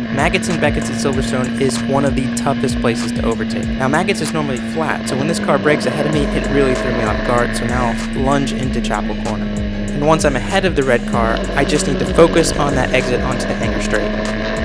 Maggotts and Becketts at Silverstone is one of the toughest places to overtake. Now Maggotts is normally flat, so when this car brakes ahead of me, it really threw me off guard, so now I'll lunge into Chapel Corner. And once I'm ahead of the red car, I just need to focus on that exit onto the hangar straight.